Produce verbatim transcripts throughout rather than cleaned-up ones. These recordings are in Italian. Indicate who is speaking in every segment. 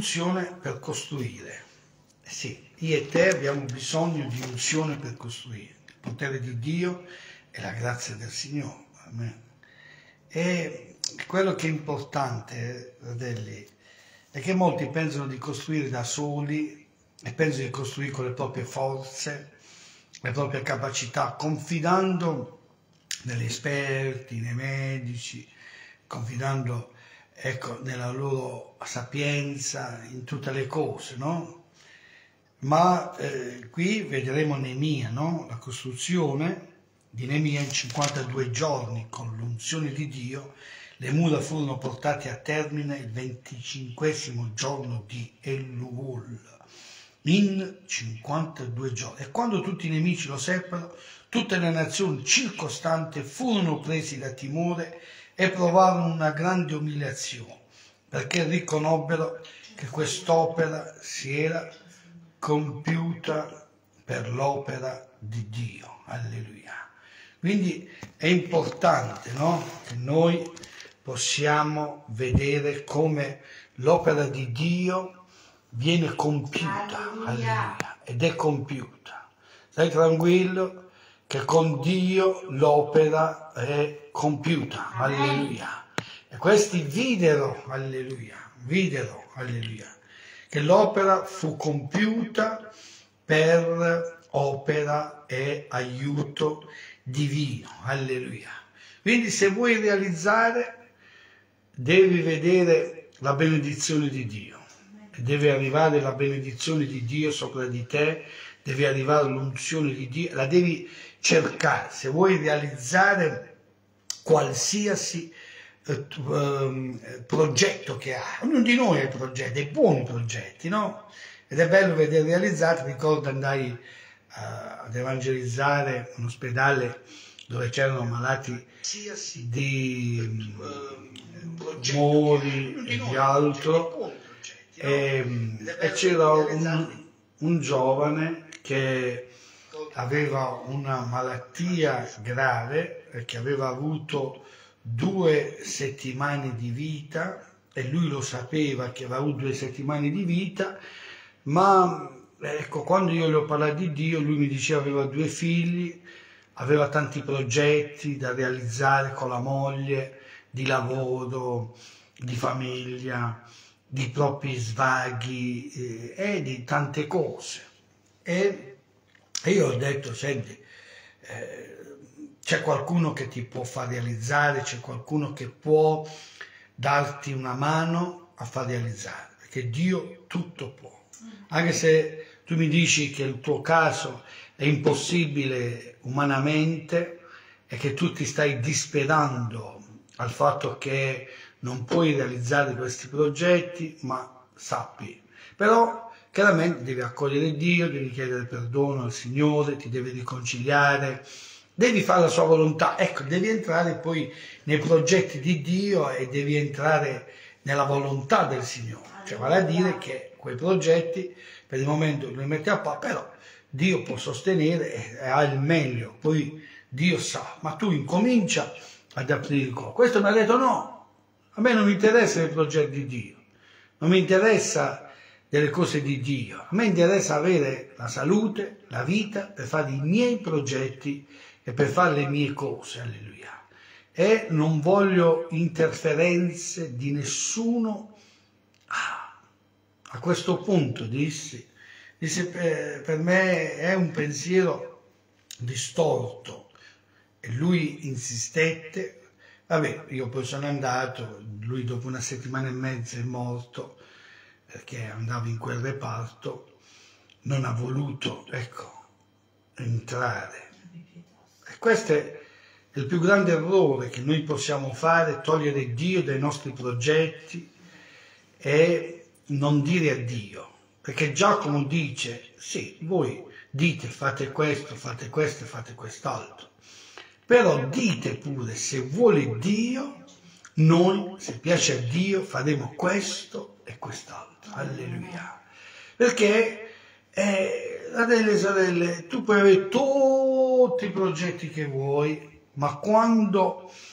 Speaker 1: unzione per costruire. Sì, io e te abbiamo bisogno di unzione per costruire, il potere di Dio e la grazia del Signore. Amen. E quello che è importante, fratelli, è che molti pensano di costruire da soli e pensano di costruire con le proprie forze, le proprie capacità, confidando negli esperti, nei medici, confidando, ecco, nella loro sapienza, in tutte le cose, no? Ma eh, qui vedremo Neemia, no? La costruzione di Neemia in cinquantadue giorni, con l'unzione di Dio, le mura furono portate a termine il venticinquesimo giorno di Elul, in cinquantadue giorni. E quando tutti i nemici lo seppero, tutte le nazioni circostanti furono presi da timore e provarono una grande umiliazione, perché riconobbero che quest'opera si era compiuta per l'opera di Dio. Alleluia. Quindi è importante, no? Che noi possiamo vedere come l'opera di Dio viene compiuta. Alleluia. Alleluia. Ed è compiuta. Stai tranquillo che con Dio l'opera è compiuta. Alleluia. E questi videro, alleluia, videro, alleluia, che l'opera fu compiuta per opera e aiuto divino. Alleluia. Quindi se vuoi realizzare, devi vedere la benedizione di Dio. Deve arrivare la benedizione di Dio sopra di te, deve arrivare l'unzione di Dio, la devi cercare. Se vuoi realizzare qualsiasi eh, eh, progetto che ha, ognuno di noi ha progetti, dei buoni progetti, no? Ed è bello vedere realizzati. Ricordo andai uh, ad evangelizzare un ospedale dove c'erano malati di tumori e di altro, e, e c'era un, un giovane che aveva una malattia grave, che aveva avuto due settimane di vita, e lui lo sapeva che aveva avuto due settimane di vita, ma ecco, quando io gli ho parlato di Dio, lui mi diceva che aveva due figli, aveva tanti progetti da realizzare con la moglie, di lavoro, di famiglia, di propri svaghi eh, e di tante cose. E, e io ho detto, senti, eh, c'è qualcuno che ti può far realizzare, c'è qualcuno che può darti una mano a far realizzare, perché Dio tutto può. Anche se tu mi dici che il tuo caso è impossibile umanamente e che tu ti stai disperando al fatto che non puoi realizzare questi progetti, ma sappi, però chiaramente devi accogliere Dio, devi chiedere perdono al Signore, ti devi riconciliare, devi fare la sua volontà. Ecco, devi entrare poi nei progetti di Dio e devi entrare nella volontà del Signore, cioè vale a dire che quei progetti per il momento li metti a parte, però Dio può sostenere e ha il meglio, poi Dio sa, ma tu incomincia ad aprire il cuore. Questo mi ha detto no, a me non mi interessano i progetti di Dio, non mi interessa delle cose di Dio, a me interessa avere la salute, la vita per fare i miei progetti e per fare le mie cose, alleluia. E non voglio interferenze di nessuno. Ah, a questo punto dissi, dissi per, per me è un pensiero distorto, e lui insistette. Vabbè, io poi sono andato, lui dopo una settimana e mezza è morto, perché andavo in quel reparto, non ha voluto, ecco, entrare. E questo è il più grande errore che noi possiamo fare, togliere Dio dai nostri progetti e non dire a Dio, perché Giacomo dice, sì, voi dite fate questo, fate questo, fate quest'altro, però dite pure, se vuole Dio, noi, se piace a Dio, faremo questo e quest'altro. Alleluia. Perché, eh, fratelli e sorelle, tu puoi avere tutti i progetti che vuoi, ma quando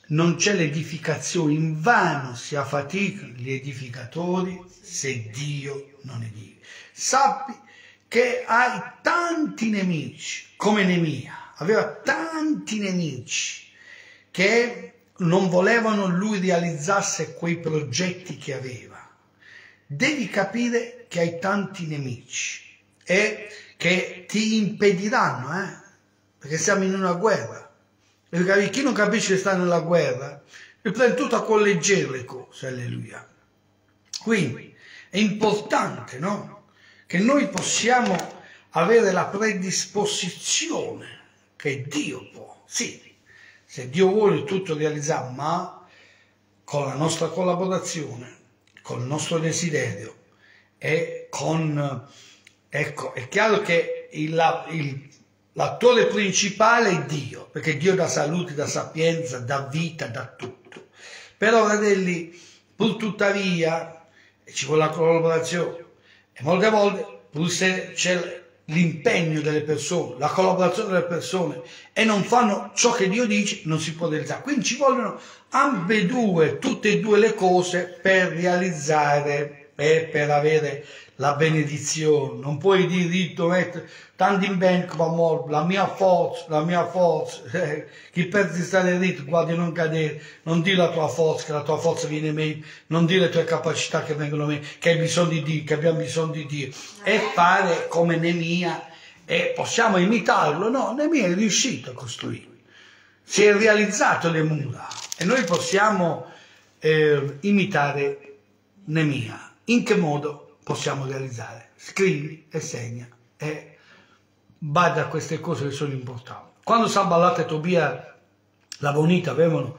Speaker 1: non c'è l'edificazione, invano si affaticano gli edificatori se Dio non edifica. Sappi che hai tanti nemici, come Nemia, aveva tanti nemici che non volevano lui realizzasse quei progetti che aveva. Devi capire che hai tanti nemici e che ti impediranno, eh? Perché siamo in una guerra. Perché chi non capisce che sta nella guerra, mi prende tutto con leggero le cose, alleluia. Quindi è importante, no? Che noi possiamo avere la predisposizione che Dio può, sì, se Dio vuole tutto realizzare, ma con la nostra collaborazione, con il nostro desiderio e con, ecco, è chiaro che il, il l'attore principale è Dio, perché Dio dà salute, dà sapienza, dà vita, dà tutto. Però, fratelli, pur tuttavia, ci vuole la collaborazione. E molte volte, pur se c'è l'impegno delle persone, la collaborazione delle persone, e non fanno ciò che Dio dice, non si può realizzare. Quindi ci vogliono ambedue, tutte e due le cose per realizzare e per avere la benedizione. Non puoi dire diritto, tanti impegni, la mia forza, la mia forza, eh, chi pensa di stare dritto, guardi non cadere, non dire la tua forza, che la tua forza viene meglio, non dire le tue capacità che vengono meglio, che hai bisogno di Dio, che abbiamo bisogno di Dio, e fare come Nemia, e possiamo imitarlo, no, Nemia è riuscito a costruire, si è realizzato le mura, e noi possiamo eh, imitare Nemia. In che modo possiamo realizzare? Scrivi e segna e bada a queste cose che sono importanti. Quando Sanballat e Tobia, la bonita, avevano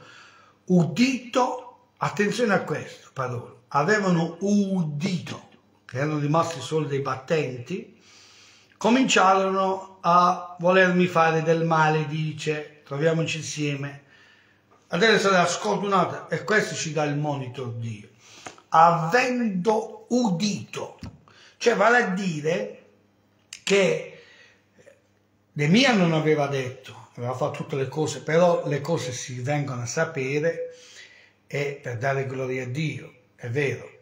Speaker 1: udito, attenzione a questo, parola, avevano udito, che erano rimasti solo dei battenti, cominciarono a volermi fare del male, dice, troviamoci insieme. Adesso ascolta un'altra, e questo ci dà il monito Dio. Avendo udito, cioè vale a dire che Nemia non aveva detto, aveva fatto tutte le cose, però le cose si vengono a sapere e per dare gloria a Dio, è vero,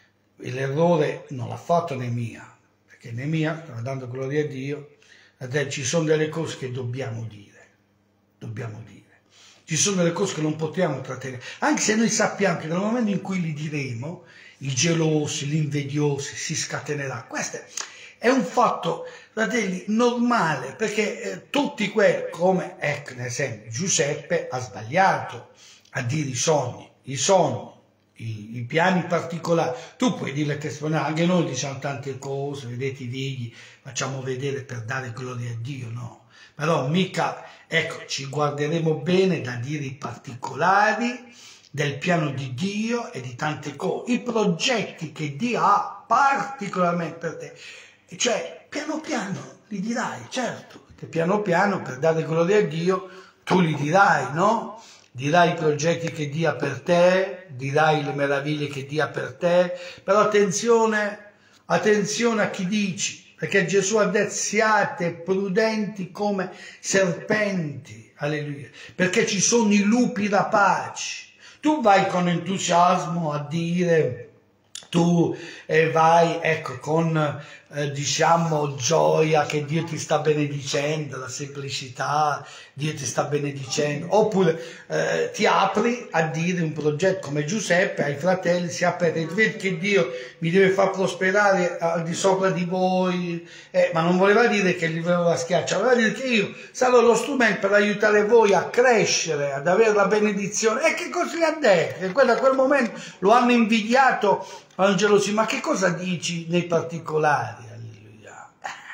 Speaker 1: l'errore non l'ha fatto Nemia, perché Nemia stava dando gloria a Dio, ci sono delle cose che dobbiamo dire, dobbiamo dire. Ci sono delle cose che non possiamo trattenere, anche se noi sappiamo che nel momento in cui li diremo, i gelosi, gli invidiosi si scatenerà. Questo è un fatto, fratelli, normale, perché eh, tutti quelli, come, ecco, ad esempio, Giuseppe ha sbagliato a dire i sogni, i sogni, i, i piani particolari. Tu puoi dire testimonianze, anche noi diciamo tante cose, vedete i video, facciamo vedere per dare gloria a Dio, no? Però mica, ecco, ci guarderemo bene da dire i particolari del piano di Dio e di tante cose, i progetti che Dio ha particolarmente per te. E cioè, piano piano li dirai, certo, che piano piano per dare gloria a Dio tu li dirai, no? Dirai i progetti che Dio ha per te, dirai le meraviglie che Dio ha per te, però attenzione, attenzione a chi dici. Perché Gesù ha detto siate prudenti come serpenti, alleluia, perché ci sono i lupi rapaci. Tu vai con entusiasmo a dire, tu eh, vai ecco con eh, diciamo gioia che Dio ti sta benedicendo, la semplicità, Dio ti sta benedicendo, oppure eh, ti apri a dire un progetto come Giuseppe ai fratelli, si apre e vedi che Dio mi deve far prosperare al di sopra di voi, eh, ma non voleva dire che li voleva schiacciare, voleva dire che io sarò lo strumento per aiutare voi a crescere, ad avere la benedizione. E che cosa gli ha detto? E quello, a quel momento lo hanno invidiato, angelosi, ma che cosa dici nei particolari? Alleluia.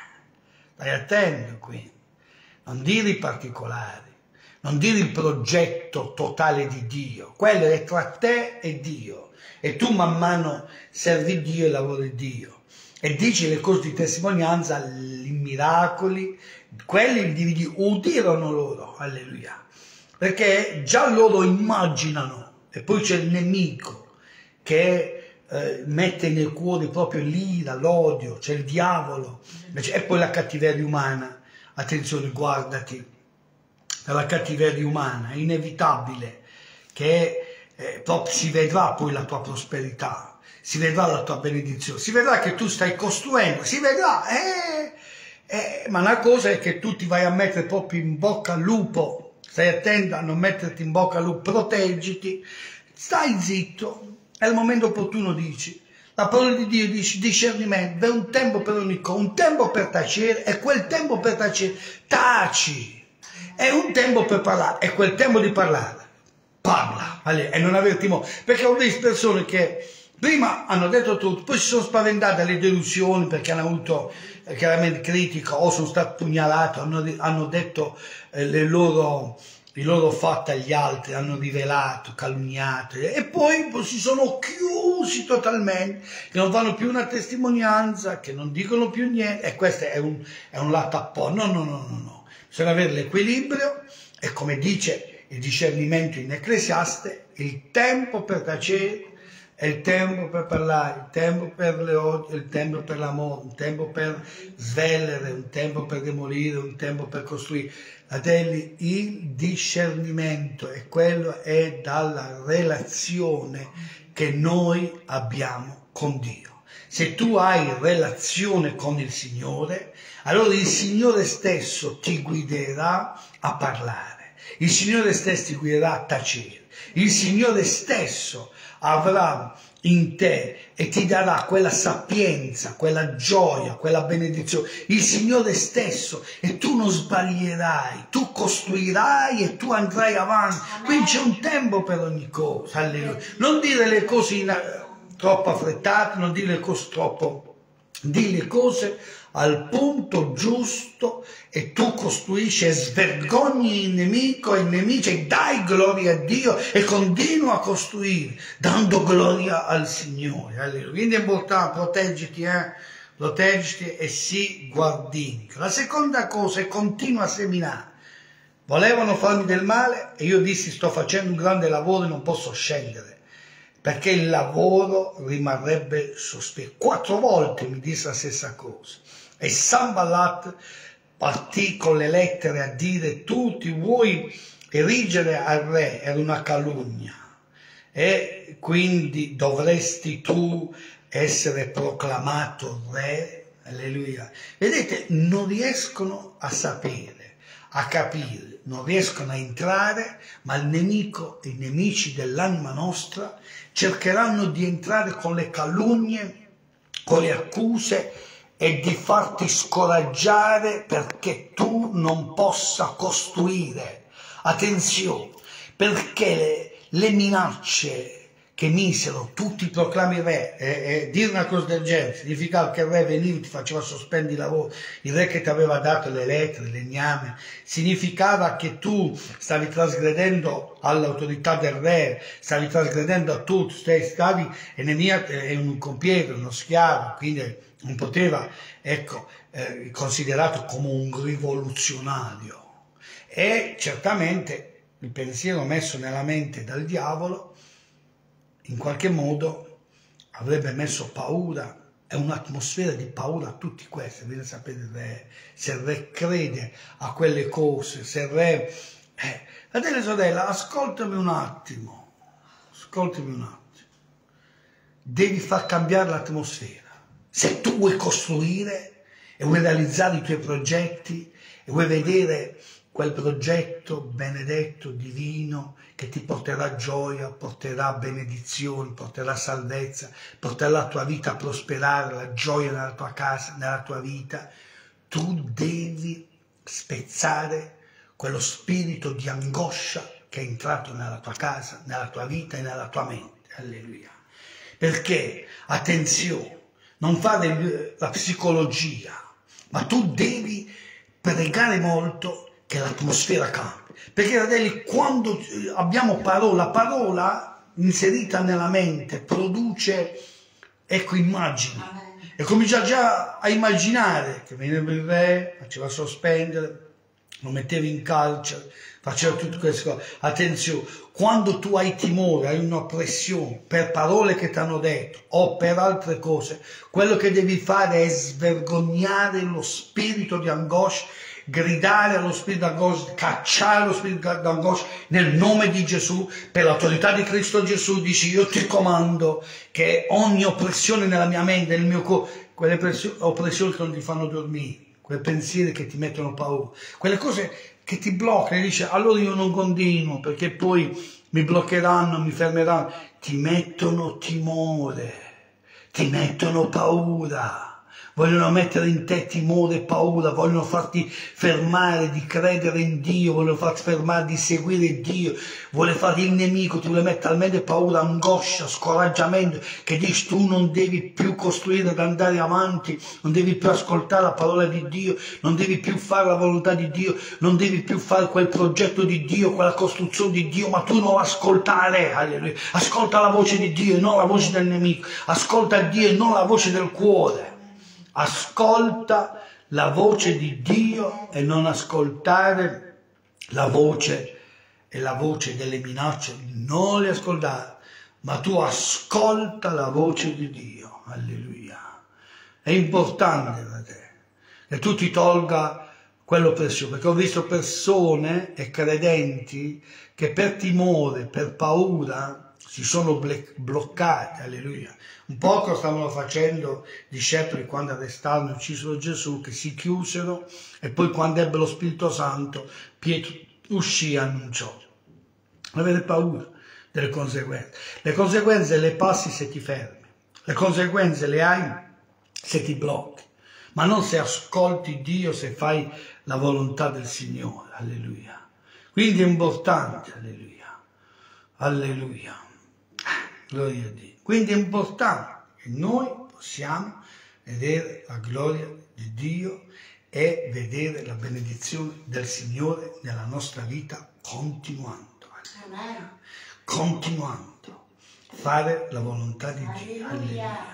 Speaker 1: Stai attento qui, non dire i particolari, non dire il progetto totale di Dio, quello è tra te e Dio, e tu man mano servi Dio e lavori Dio, e dici le cose di testimonianza, i miracoli, quelli li udirono loro, alleluia, perché già loro immaginano, e poi c'è il nemico che Eh, mette nel cuore proprio l'ira, l'odio, c'è il diavolo, e poi la cattiveria umana. Attenzione, guardati, la cattiveria umana è inevitabile che eh, proprio si vedrà poi la tua prosperità, si vedrà la tua benedizione, si vedrà che tu stai costruendo, si vedrà, eh, eh, ma una cosa è che tu ti vai a mettere proprio in bocca al lupo, stai attento a non metterti in bocca al lupo, proteggiti, stai zitto, è il momento opportuno dici. La parola di Dio dice discernimento, è un tempo per ogni cosa, un tempo per tacere, e quel tempo per tacere, taci, è un tempo per parlare, è quel tempo di parlare, parla, e non avere timore, perché ho visto persone che prima hanno detto tutto, poi si sono spaventate alle delusioni perché hanno avuto eh, chiaramente critica o sono stati pugnalati, hanno, hanno detto eh, le loro... i loro fatti agli altri, hanno rivelato, calunniato e poi si sono chiusi totalmente, che non fanno più una testimonianza, che non dicono più niente, e questo è un, è un lato a po'. No, no, no, no, no. Bisogna avere l'equilibrio e come dice il discernimento in Ecclesiaste, il tempo per tacere è il tempo per parlare, il tempo per le odi, il tempo per l'amore, un tempo per svellere, un tempo per demolire, un tempo per costruire. Fratelli, il discernimento è quello è dalla relazione che noi abbiamo con Dio. Se tu hai relazione con il Signore, allora il Signore stesso ti guiderà a parlare, il Signore stesso ti guiderà a tacere, il Signore stesso avrà in te e ti darà quella sapienza, quella gioia, quella benedizione, il Signore stesso, e tu non sbaglierai, tu costruirai e tu andrai avanti. Quindi c'è un tempo per ogni cosa, alleluia. Non dire le cose in, troppo affrettate, non dire le cose troppo, di le cose al punto giusto, e tu costruisci e svergogni il nemico e il nemico e dai gloria a Dio e continua a costruire dando gloria al Signore. Alleluia. Quindi è importante, proteggiti, eh? proteggiti e sii guardingo. La seconda cosa è continua a seminare. Volevano farmi del male e io dissi sto facendo un grande lavoro e non posso scendere, perché il lavoro rimarrebbe sospeso. Quattro volte mi disse la stessa cosa. E Sanballat partì con le lettere a dire tu ti vuoi erigere al re, era una calunnia, e quindi dovresti tu essere proclamato re. Alleluia. Vedete, non riescono a sapere, a capire, non riescono a entrare, ma il nemico, i nemici dell'anima nostra cercheranno di entrare con le calunnie, con le accuse e di farti scoraggiare perché tu non possa costruire. Attenzione, perché le, le minacce che misero, tu ti proclami re, e, e dire una cosa del genere significava che il re veniva e ti faceva sospendere il lavoro, il re che ti aveva dato le lettere, le legname, significava che tu stavi trasgredendo all'autorità del re, stavi trasgredendo a tutto, stavi Nemia è un compiere, uno schiavo, quindi non poteva, ecco, eh, considerato come un rivoluzionario. E certamente il pensiero messo nella mente dal diavolo in qualche modo avrebbe messo paura, è un'atmosfera di paura a tutti questi. Deve sapere il re, se il re crede a quelle cose, se il re... Eh, fratello e sorella, ascoltami un attimo, ascoltami un attimo, devi far cambiare l'atmosfera. Se tu vuoi costruire e vuoi realizzare i tuoi progetti e vuoi vedere quel progetto benedetto, divino, che ti porterà gioia, porterà benedizioni, porterà salvezza, porterà la tua vita a prosperare, la gioia nella tua casa, nella tua vita, tu devi spezzare quello spirito di angoscia che è entrato nella tua casa, nella tua vita e nella tua mente. Alleluia. Perché, attenzione, non fare la psicologia, ma tu devi pregare molto che l'atmosfera cambi. Perché, fratelli, quando abbiamo parola, parola inserita nella mente produce, ecco, immagini. E comincia già a immaginare che veniva il re, faceva sospendere, lo metteva in carcere, faceva tutte queste cose. Attenzione, quando tu hai timore, hai un'oppressione per parole che ti hanno detto o per altre cose, quello che devi fare è svergognare lo spirito di angoscia, gridare allo spirito d'angoscia, cacciare lo spirito d'angoscia nel nome di Gesù, per l'autorità di Cristo Gesù. Dici: io ti comando che ogni oppressione nella mia mente, nel mio cuore, quelle oppressioni che non ti fanno dormire, quei pensieri che ti mettono paura, quelle cose che ti bloccano, e dice: allora io non continuo perché poi mi bloccheranno, mi fermeranno. Ti mettono timore, ti mettono paura, vogliono mettere in te timore e paura, vogliono farti fermare di credere in Dio, vogliono farti fermare di seguire Dio, vuole fare il nemico, ti vuole mettere talmente paura, angoscia, scoraggiamento, che dici: tu non devi più costruire ad andare avanti, non devi più ascoltare la parola di Dio, non devi più fare la volontà di Dio, non devi più fare quel progetto di Dio, quella costruzione di Dio, ma tu non ascoltare, alleluia. Ascolta la voce di Dio e non la voce del nemico, ascolta Dio e non la voce del cuore. Ascolta la voce di Dio e non ascoltare la voce e la voce delle minacce, non le ascoltare, ma tu ascolta la voce di Dio. Alleluia. È importante per te che tu ti tolga quell'oppressione, perché ho visto persone e credenti che per timore, per paura si sono bloccate. Alleluia. Un poco stavano facendo discepoli quando arrestarono e uccisero Gesù, che si chiusero, e poi quando ebbe lo Spirito Santo Pietro uscì e annunciò. Avere paura delle conseguenze. Le conseguenze le passi se ti fermi, le conseguenze le hai se ti blocchi, ma non se ascolti Dio, se fai la volontà del Signore. Alleluia. Quindi è importante, alleluia, alleluia, gloria a Dio. Quindi è importante che noi possiamo vedere la gloria di Dio e vedere la benedizione del Signore nella nostra vita continuando. Amen. Continuando a fare la volontà di Dio. Alleluia.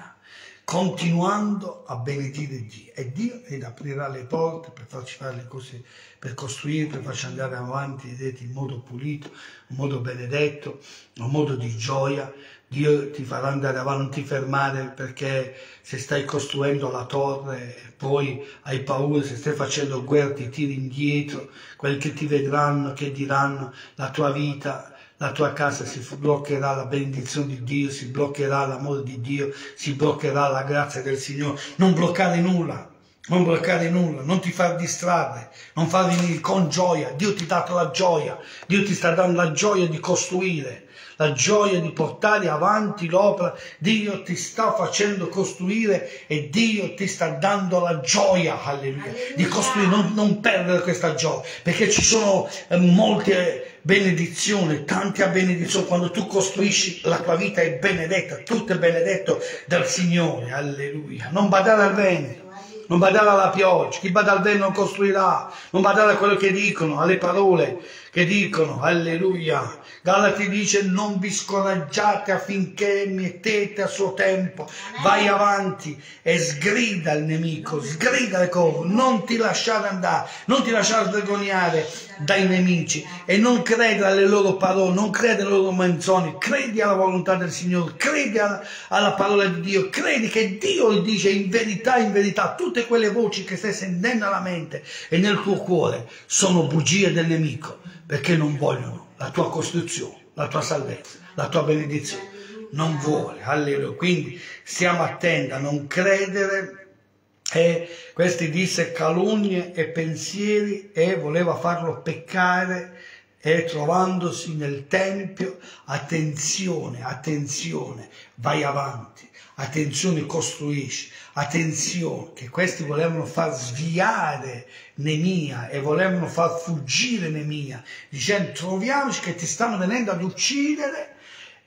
Speaker 1: Continuando a benedire Dio. E Dio ed aprirà le porte per farci fare le cose, per costruire, per farci andare avanti, vedete, in modo pulito, in modo benedetto, in modo di gioia. Dio ti farà andare avanti, non ti fermare, perché se stai costruendo la torre e poi hai paura, se stai facendo guerra ti tiri indietro, quelli che ti vedranno, che diranno, la tua vita, la tua casa si bloccherà, la benedizione di Dio, si bloccherà l'amore di Dio, si bloccherà la grazia del Signore. Non bloccare nulla, non bloccare nulla, non ti far distrarre, non far venire con gioia. Dio ti ha dato la gioia, Dio ti sta dando la gioia di costruire, la gioia di portare avanti l'opera. Dio ti sta facendo costruire e Dio ti sta dando la gioia, alleluia, alleluia. Di costruire. Non, non perdere questa gioia, perché ci sono eh, molte benedizioni, tante benedizioni. Quando tu costruisci, la tua vita è benedetta, tutto è benedetto dal Signore, alleluia. Non badare al vento, non badare alla pioggia, chi bada al vento non costruirà, non badare a quello che dicono, alle parole che dicono, alleluia. Galati dice: non vi scoraggiate affinché mettete a suo tempo, vai avanti e sgrida il nemico, sgrida le cose, non ti lasciare andare, non ti lasciare svergognare dai nemici e non credere alle loro parole, non credere alle loro menzogne, credi alla volontà del Signore, credi alla, alla parola di Dio, credi che Dio dice in verità, in verità, tutte quelle voci che stai sentendo nella mente e nel tuo cuore sono bugie del nemico, perché non vogliono la tua costruzione, la tua salvezza, la tua benedizione. Non vuole, alleluia. Quindi stiamo attenti a non credere. E questi disse calunnie e pensieri e voleva farlo peccare, e trovandosi nel tempio, attenzione, attenzione, vai avanti, attenzione, costruisci, attenzione, che questi volevano far sviare Nemia e volevano far fuggire Nemia, dicendo: troviamoci che ti stanno venendo ad uccidere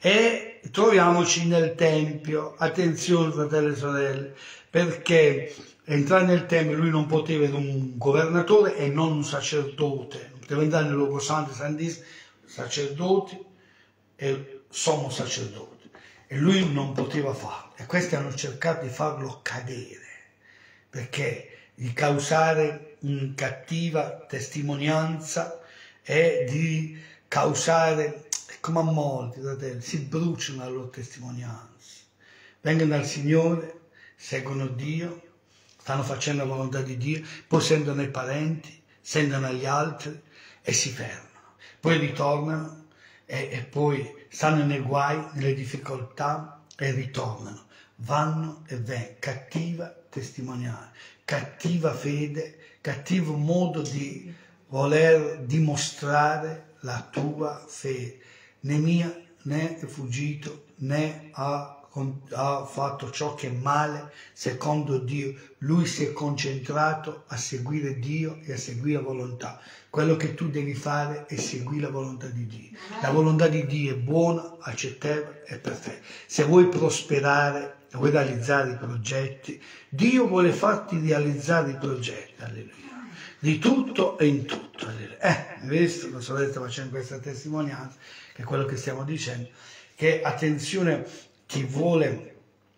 Speaker 1: e troviamoci nel tempio. Attenzione, fratelli e sorelle, perché entrare nel tempio lui non poteva, era un governatore e non un sacerdote, non poteva entrare nel luogo santo e santissimo, sacerdoti e sommo sacerdote, e lui non poteva farlo, e questi hanno cercato di farlo cadere, perché di causare una cattiva testimonianza e di causare, come a molti fratelli, si bruciano la loro testimonianza, vengono dal Signore, seguono Dio, stanno facendo la volontà di Dio, poi sentono i parenti, sentono agli altri e si fermano, poi ritornano e, e poi stanno nei guai, nelle difficoltà e ritornano, vanno e vengono, cattiva testimonianza, cattiva fede, cattivo modo di voler dimostrare la tua fede. Neemia né è fuggito né ha ha fatto ciò che è male secondo Dio, lui si è concentrato a seguire Dio e a seguire la volontà. Quello che tu devi fare è seguire la volontà di Dio. La volontà di Dio è buona, accettevole e perfetta. Se vuoi prosperare, vuoi realizzare i progetti, Dio vuole farti realizzare i progetti, alleluia, di tutto e in tutto, alleluia. Eh, hai visto, la sorella sta facendo questa testimonianza, che è quello che stiamo dicendo, che attenzione, ti vuole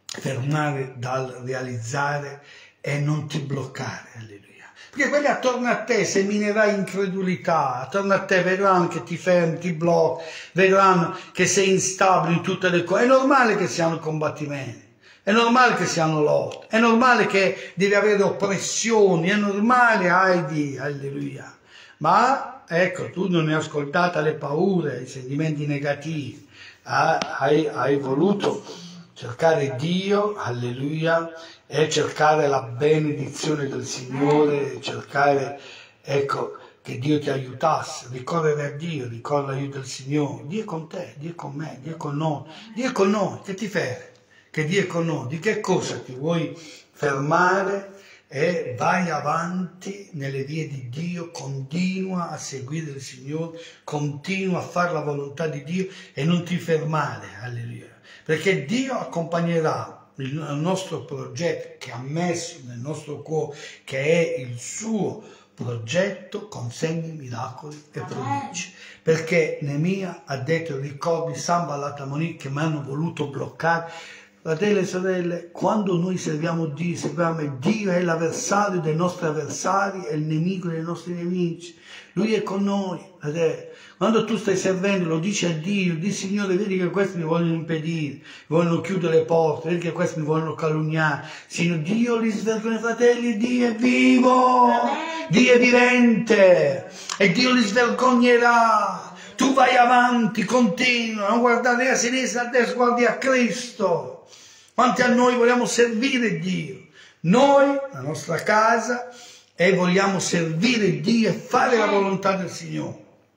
Speaker 1: fermare dal realizzare e non ti bloccare, alleluia. Perché quelli attorno a te seminerai incredulità, attorno a te vedranno che ti fermi, ti blocchi, vedranno che sei instabile in tutte le cose. È normale che siano combattimenti, è normale che siano lotte, è normale che devi avere oppressioni, è normale, hai di, alleluia. Ma ecco, tu non hai ascoltato le paure, i sentimenti negativi. Hai, hai voluto cercare Dio, alleluia, e cercare la benedizione del Signore, cercare, ecco, che Dio ti aiutasse, ricorrere a Dio, ricorrere all'aiuto del Signore. Dio è con te, Dio è con me, Dio è con noi, Dio è con noi, che ti fermi, che Dio è con noi, di che cosa ti vuoi fermare? E vai avanti nelle vie di Dio, continua a seguire il Signore, continua a fare la volontà di Dio e non ti fermare, alleluia, perché Dio accompagnerà il nostro progetto che ha messo nel nostro cuore, che è il suo progetto, con segni, miracoli e prodigi, perché Neemia ha detto, ricordi Sanballat e Tobiah che mi hanno voluto bloccare. Fratelli e sorelle, quando noi serviamo Dio, serviamo Dio è l'avversario dei nostri avversari, è il nemico dei nostri nemici. Lui è con noi. Quando tu stai servendo, lo dici a Dio, di Signore, vedi che questi mi vogliono impedire, mi vogliono chiudere le porte, vedi che questi mi vogliono calunniare. Signore, Dio li svergogna, fratelli, Dio è vivo, Dio è vivente e Dio li svergognerà. Tu vai avanti, continua, non guardare a sinistra, a destra, guardi a Cristo. Quanti a noi vogliamo servire Dio? Noi, la nostra casa, e vogliamo servire Dio e fare la volontà del Signore.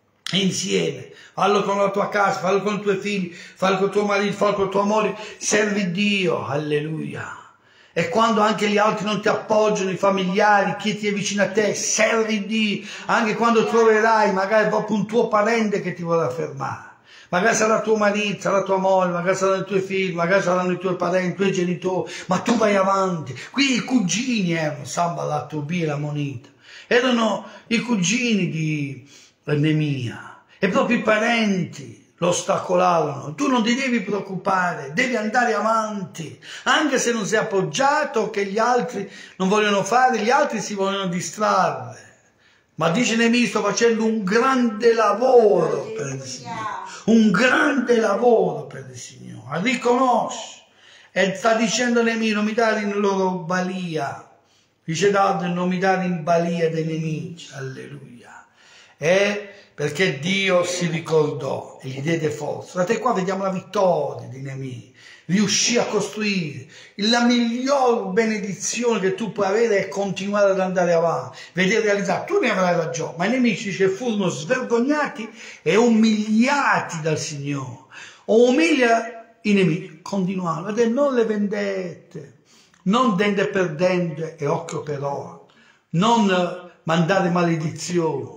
Speaker 1: Insieme, fallo con la tua casa, fallo con i tuoi figli, fallo con tuo marito, fallo con tua moglie, servi Dio, alleluia. E quando anche gli altri non ti appoggiano, i familiari, chi ti è vicino a te, servi Dio, anche quando troverai magari proprio un tuo parente che ti vorrà fermare. Magari sarà tuo marito, sarà tua moglie, magari saranno i tuoi figli, magari saranno i tuoi parenti, i tuoi genitori, ma tu vai avanti. Qui i cugini erano, Sanballat, Tobia e la moneta, erano i cugini di Neemia, e proprio i parenti lo ostacolavano. Tu non ti devi preoccupare, devi andare avanti, anche se non sei appoggiato, che gli altri non vogliono fare, gli altri si vogliono distrarre. Ma dice Neemia, sto facendo un grande lavoro per il Signore, un grande lavoro per il Signore, riconosce, e sta dicendo Neemia, non mi dare in loro balia, dice Davide, non mi dare in balia dei nemici, alleluia, e perché Dio si ricordò e gli diede forza. Guardate qua, vediamo la vittoria di Neemia, riuscì a costruire. La miglior benedizione che tu puoi avere è continuare ad andare avanti, vedere realizzare. Tu ne avrai ragione, ma i nemici, dice, furono svergognati e umiliati dal Signore. O umilia i nemici, continuano, vedete, non le vendette, non dente per dente e occhio per occhio, non mandare maledizioni,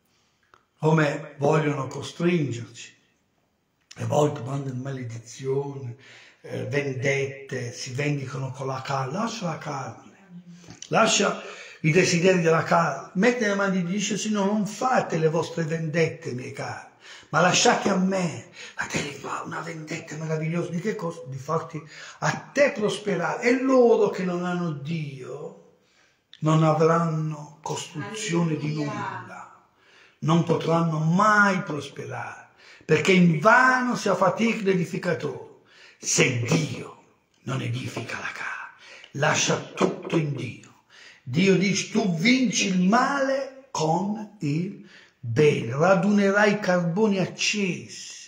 Speaker 1: come vogliono costringerci. E volte mandano maledizioni, eh, vendette, si vendicano con la carne. Lascia la carne, lascia i desideri della carne, metti le mani e dice, Signore, non fate le vostre vendette, miei cari, ma lasciate a me. A te li fa una vendetta meravigliosa, di che cosa? Di farti a te prosperare. E loro che non hanno Dio non avranno costruzione di nulla, non potranno mai prosperare, perché invano si affatica l'edificatore. Se Dio non edifica la casa, lascia tutto in Dio. Dio dice, tu vinci il male con il bene. Radunerai i carboni accesi,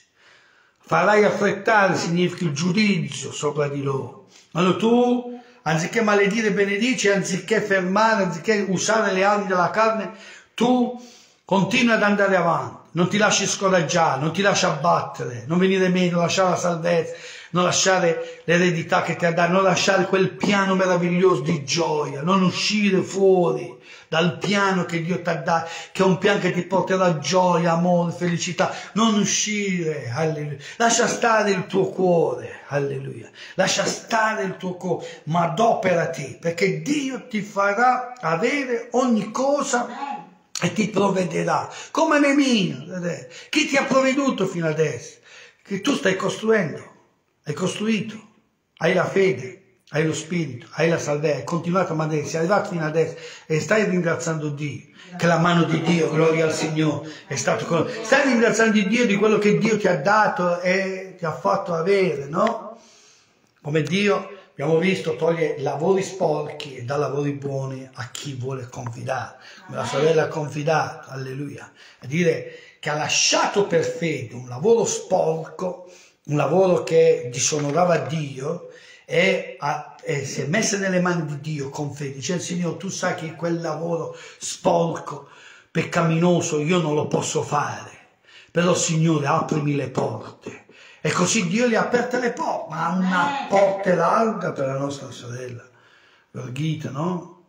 Speaker 1: farai affrettare, significa il giudizio sopra di loro. Allora tu, anziché maledire, benedici, anziché fermare, anziché usare le armi della carne, tu continui ad andare avanti. Non ti lasci scoraggiare, non ti lasci abbattere, non venire meno, lasciare la salvezza, non lasciare l'eredità che ti ha dato, non lasciare quel piano meraviglioso di gioia, non uscire fuori dal piano che Dio ti ha dato, che è un piano che ti porterà gioia, amore, felicità. Non uscire, alleluia. Lascia stare il tuo cuore, alleluia. Lascia stare il tuo cuore, ma adoperati, perché Dio ti farà avere ogni cosa e ti provvederà, come Nemia. Chi ti ha provveduto fino adesso? Che tu stai costruendo, hai costruito, hai la fede, hai lo spirito, hai la salvezza, hai continuato a mandare, sei arrivato fino adesso e stai ringraziando Dio, che la mano di Dio, gloria al Signore, è stato con... Stai ringraziando Dio di quello che Dio ti ha dato e ti ha fatto avere, no? Come Dio, abbiamo visto, toglie lavori sporchi e dà lavori buoni a chi vuole confidare. Come la sorella ha confidato, alleluia. A dire che ha lasciato per fede un lavoro sporco, un lavoro che disonorava Dio, e, ha, e si è messa nelle mani di Dio con fede. Dice il Signore, tu sai che quel lavoro sporco, peccaminoso, io non lo posso fare, però Signore aprimi le porte. E così Dio gli ha aperte le porte, ma ha una porta larga per la nostra sorella, Gita, no?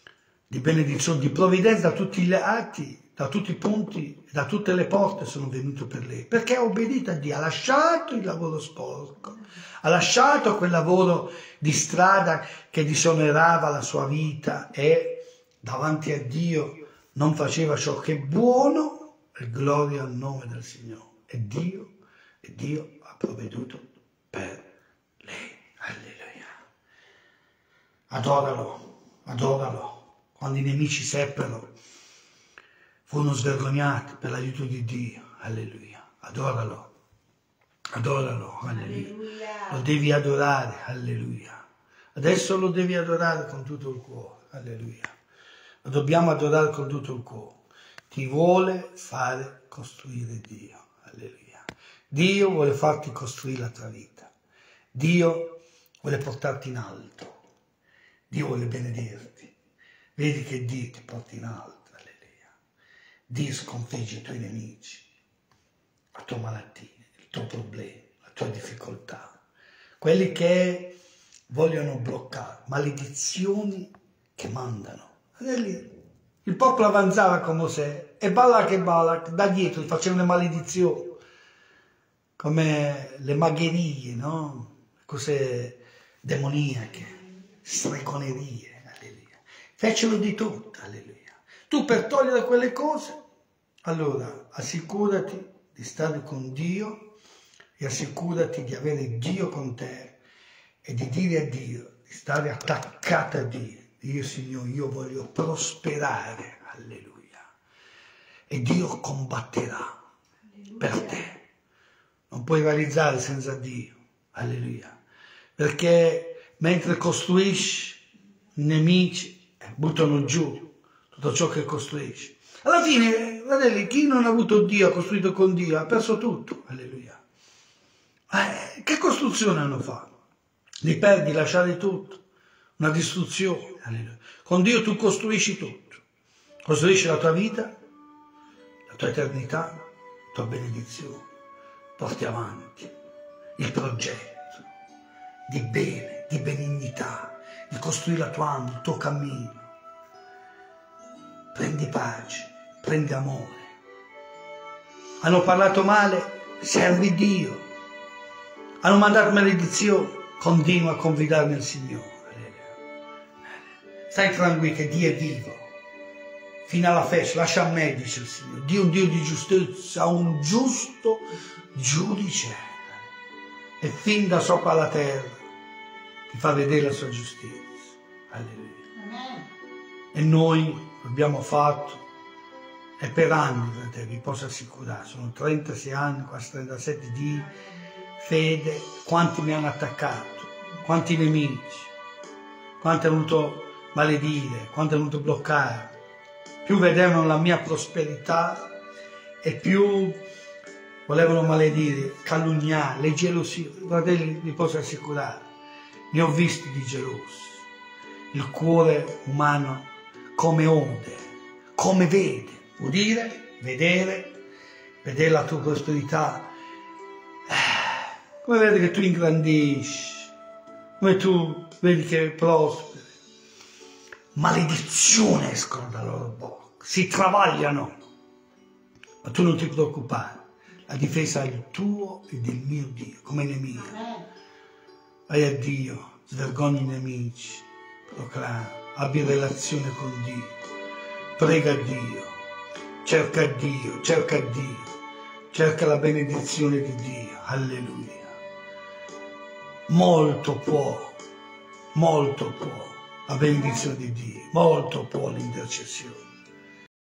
Speaker 1: Di benedizione, di provvidenza da tutti gli atti, da tutti i punti, da tutte le porte sono venute per lei, perché ha obbedito a Dio, ha lasciato il lavoro sporco, ha lasciato quel lavoro di strada che disonerava la sua vita e davanti a Dio non faceva ciò che è buono, e gloria al nome del Signore. E Dio, e Dio ha provveduto per lei. Alleluia. Adoralo, adoralo. Quando i nemici seppero, furono svergognati per l'aiuto di Dio. Alleluia. Adoralo, adoralo. Alleluia. Alleluia. Lo devi adorare. Alleluia. Adesso lo devi adorare con tutto il cuore. Alleluia. Lo dobbiamo adorare con tutto il cuore. Ti vuole fare costruire Dio. Alleluia. Dio vuole farti costruire la tua vita. Dio vuole portarti in alto. Dio vuole benedirti. Vedi che Dio ti porta in alto. Alleluia. Dio sconfigge i tuoi nemici, la tua malattia, il tuo problema, la tua difficoltà. Quelli che vogliono bloccare, maledizioni che mandano. Il popolo avanzava con Mosè e Balak e Balak da dietro facevano le maledizioni, come le magherie, no? Cose demoniache, stregonerie, alleluia. Fecero di tutto, alleluia. Tu per togliere quelle cose, allora assicurati di stare con Dio e assicurati di avere Dio con te e di dire a Dio, di stare attaccato a Dio. Dio, Signore, io voglio prosperare, alleluia. E Dio combatterà per te. Non puoi realizzare senza Dio, alleluia, perché mentre costruisci, i nemici buttano giù tutto ciò che costruisci. Alla fine, fratelli, chi non ha avuto Dio, ha costruito con Dio, ha perso tutto, alleluia. Eh, che costruzione hanno fatto? Li perdi, lasciare tutto, una distruzione, alleluia. Con Dio tu costruisci tutto, costruisci la tua vita, la tua eternità, la tua benedizione. Porti avanti il progetto di bene, di benignità, di costruire la tua anima, il tuo cammino. Prendi pace, prendi amore. Hanno parlato male, servi Dio. Hanno mandato maledizione, continua a confidare nel Signore. Stai tranquillo che Dio è vivo. Fino alla festa, lascia a me, dice il Signore. Dio è un Dio di giustizia, un giusto giudice, e fin da sopra la terra ti fa vedere la sua giustizia. Alleluia. E noi l'abbiamo fatto, e per anni, fratelli, vi posso assicurare, sono trentasei anni, quasi trentasette di fede. Quanti mi hanno attaccato, quanti nemici, quanti hanno voluto maledire, quanti hanno voluto bloccare, più vedevano la mia prosperità e più volevano maledire, calunniare, le gelosie. Fratelli, vi posso assicurare, ne ho visti di gelosi. Il cuore umano come ode, come vede, udire, vedere, vedere la tua prosperità, come vede che tu ingrandisci, come tu vedi che prosperi. Maledizione escono dalla loro bocca, si travagliano, ma tu non ti preoccupare, la difesa è il tuo e del mio Dio, come nemico. Vai a Dio, svergogni i nemici, proclama, abbi relazione con Dio, prega Dio, cerca Dio, cerca Dio, cerca la benedizione di Dio, alleluia. Molto può, molto può la benedizione di Dio, molto può l'intercessione.